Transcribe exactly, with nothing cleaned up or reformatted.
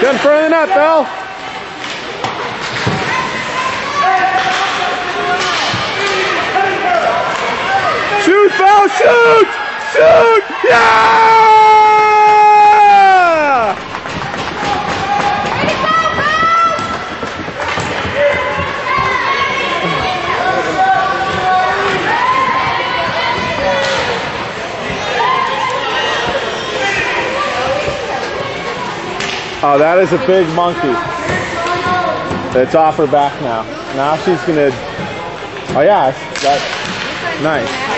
Get in front of the net, Belle. Shoot, Belle, shoot! Shoot! Yeah! Oh, that is a big monkey. It's off her back now. Now she's gonna. Oh yeah, that's nice.